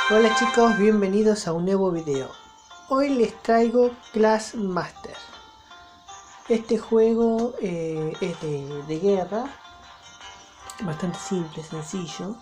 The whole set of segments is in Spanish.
Hola chicos, bienvenidos a un nuevo video. Hoy les traigo Clash Master. Este juego es de guerra, bastante simple, sencillo.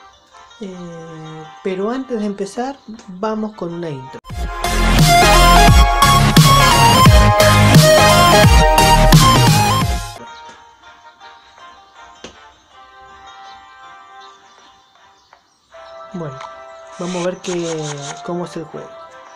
Pero antes de empezar, vamos con una intro. Bueno, vamos a ver cómo es el juego.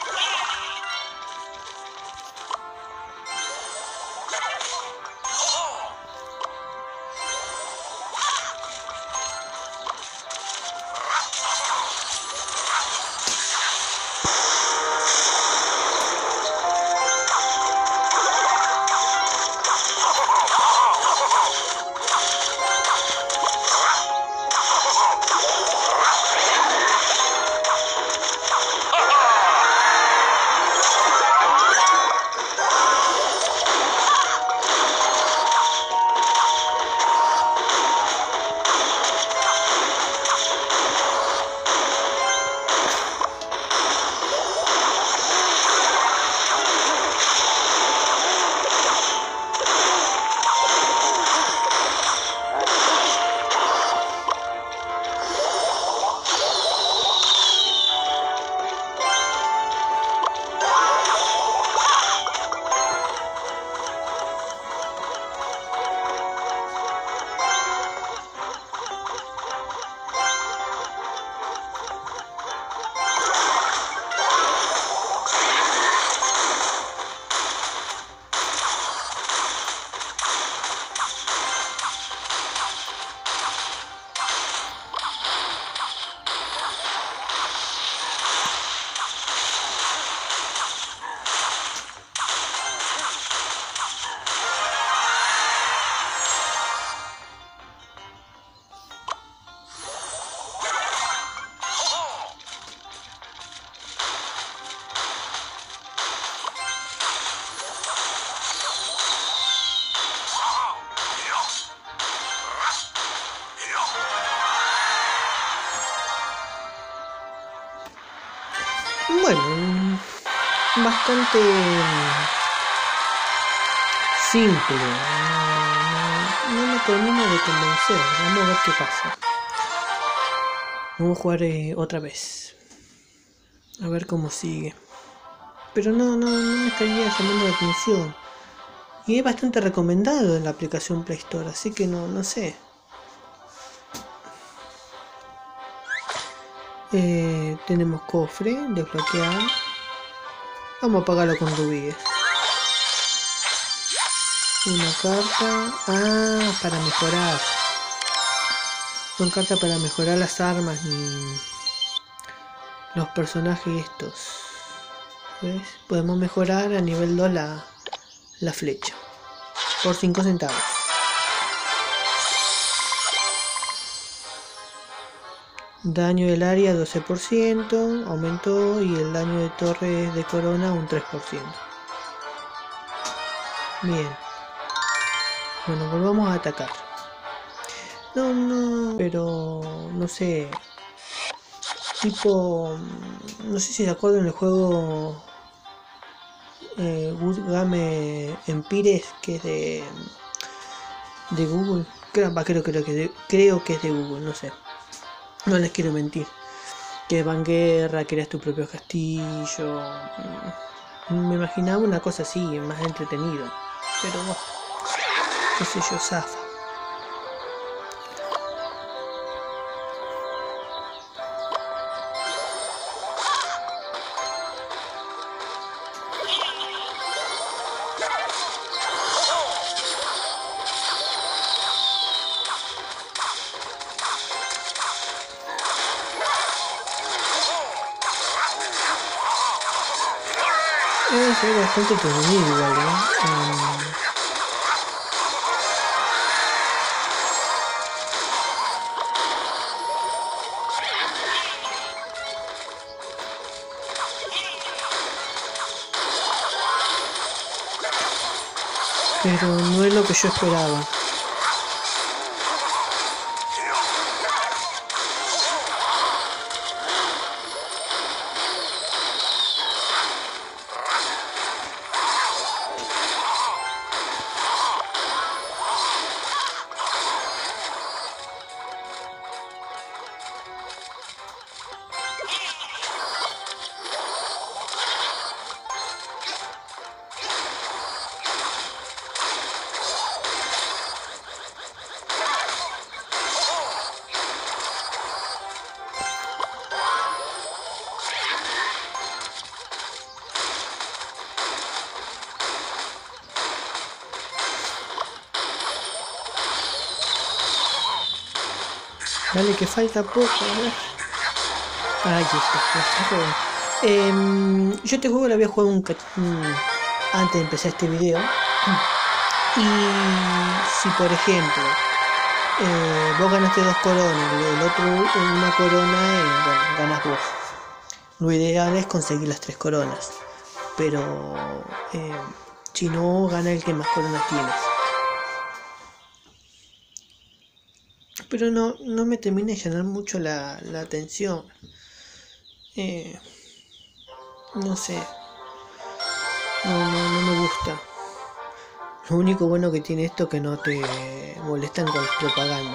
Bueno, bastante simple. No me termino de convencer. Vamos a ver qué pasa. Vamos a jugar otra vez. A ver cómo sigue. Pero no me estaría llamando la atención. Y es bastante recomendado en la aplicación Play Store, así que no sé. Tenemos cofre, desbloquear. Vamos a pagarlo con rubíes. Una carta. Ah, para mejorar. Son cartas para mejorar las armas y los personajes estos. ¿Ves? Podemos mejorar a nivel 2 la flecha. Por 5 centavos. Daño del área 12%, aumentó, y el daño de torres de corona un 3%. Bien. Bueno, volvamos a atacar. Pero no sé. Tipo, no sé si se acuerdan del juego Good Game Empires, que es de Google. Creo que es de Google, no sé. No les quiero mentir. Que van guerra, creas tu propio castillo. Me imaginaba una cosa así, más entretenido. Pero bueno, qué sé yo, zafa. Es bastante entretenido igual, pero no es lo que yo esperaba. Dale, que falta poco, a ver. Ahí está, yo este juego lo había jugado antes de empezar este video. Y si por ejemplo vos ganaste 2 coronas, el otro una corona, bueno, ganas vos. Lo ideal es conseguir las 3 coronas, pero si no, gana el que más coronas tienes. Pero no me termina de llenar mucho la atención. No sé, no me gusta. Lo único bueno que tiene esto es que no te molestan con las propagandas.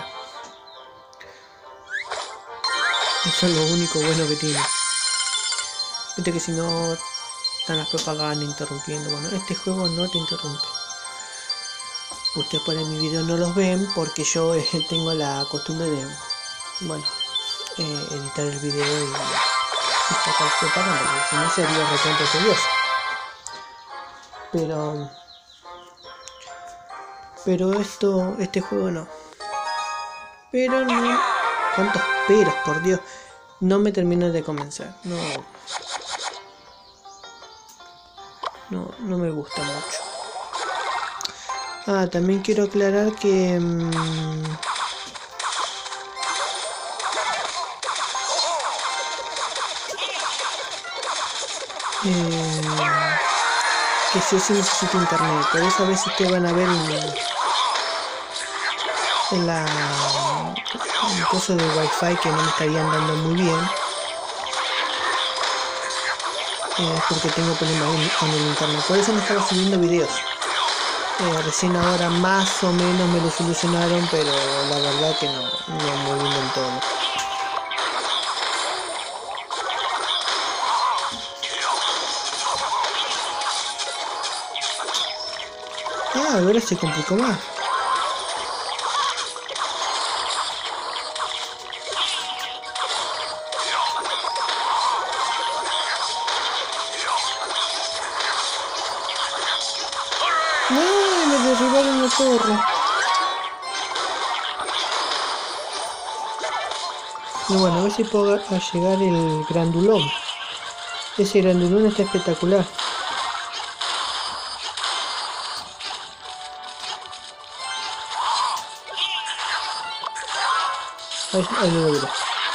Eso es lo único bueno que tiene. Viste que si no están las propagandas interrumpiendo. Bueno, este juego no te interrumpe. Ustedes por en mi video no los ven porque yo tengo la costumbre de, bueno, editar el video y sacar propaganda, porque si no sería recontra tedioso. Pero este juego no. Pero no. ¿Cuántos peros, por Dios? No me termina de convencer. No me gusta mucho. También quiero aclarar que que sí o sí necesito internet. Por eso a veces ustedes van a ver en la cosa de wifi que no me estarían dando muy bien, porque tengo problemas con el internet. Por eso no estaba subiendo videos. Recién ahora más o menos me lo solucionaron, pero la verdad que no muy bien del todo. Ahora se complicó más. Me derribaron la torre. Y bueno, a ver si puedo llegar el grandulón. Ese grandulón está espectacular. Ahí lo logré.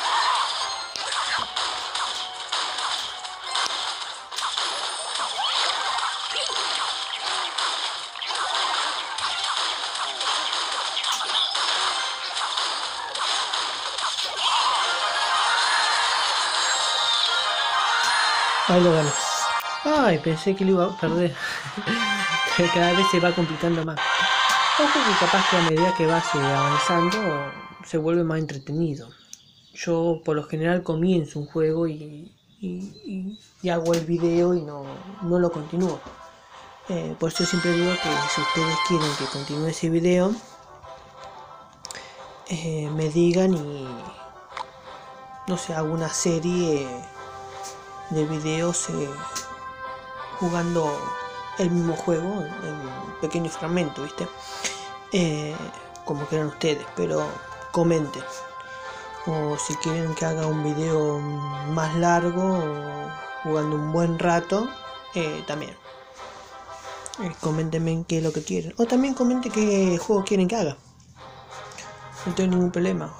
Ahí lo gané. Ay, pensé que lo iba a perder. Cada vez se va complicando más. Ojo que capaz que a medida que vas avanzando se vuelve más entretenido. Yo por lo general comienzo un juego y hago el video y no lo continúo. Por eso siempre digo que si ustedes quieren que continúe ese video, me digan y no sé, hago una serie de videos jugando el mismo juego en pequeños fragmentos, ¿viste? Como quieran ustedes, pero comenten. O si quieren que haga un video más largo o jugando un buen rato, también. Coméntenme qué es lo que quieren. O también comenten qué juego quieren que haga. No tengo ningún problema.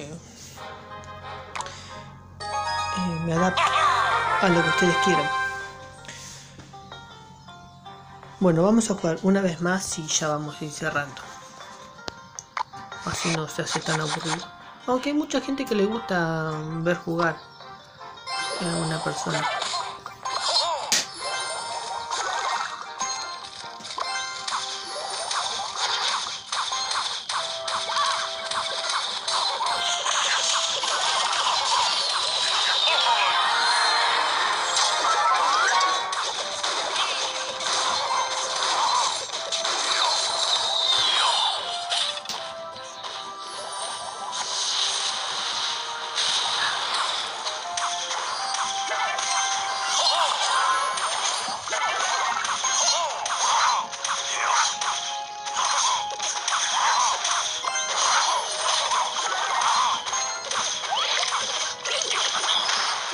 Me adapto a lo que ustedes quieran. Bueno, vamos a jugar una vez más y ya vamos a ir cerrando. Así no se hace tan aburrido. Aunque hay mucha gente que le gusta ver jugar a una persona.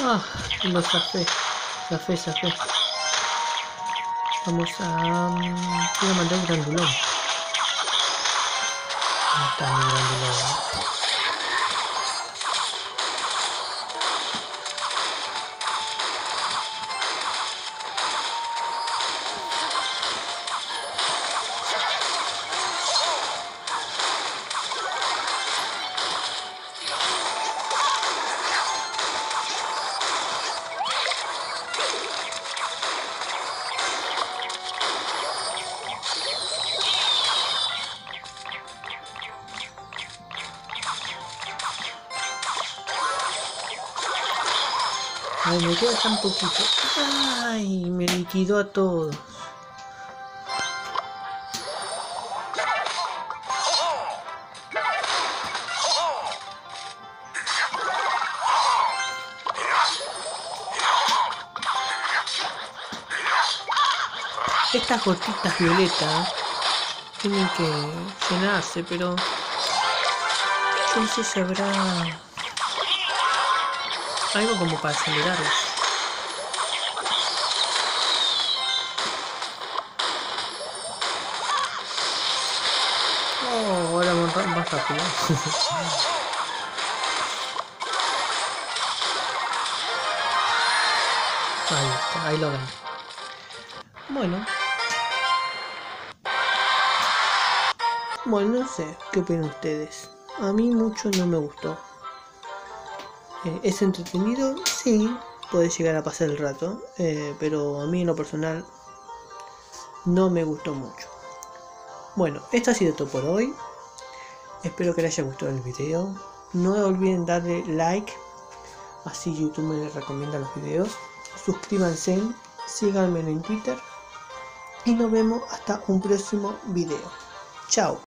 Ah, lo zafé. Zafé. Vamos a... Voy a mandar un grandulón. ¿Dónde está mi grandulón? Ay, me queda tan poquito. Ay, me liquidó a todos. Estas gotitas violetas tienen que llenarse, pero yo no sé si habrá algo como para acelerarlas. Oh, ahora más rápido. Ahí está, ahí lo ven. Bueno, no sé, ¿qué opinan ustedes? A mí mucho no me gustó. ¿Es entretenido? Sí, puede llegar a pasar el rato, pero a mí en lo personal no me gustó mucho. Bueno, esto ha sido todo por hoy. Espero que les haya gustado el video. No olviden darle like, así YouTube me recomienda los videos. Suscríbanse, síganme en Twitter y nos vemos hasta un próximo video. Chao.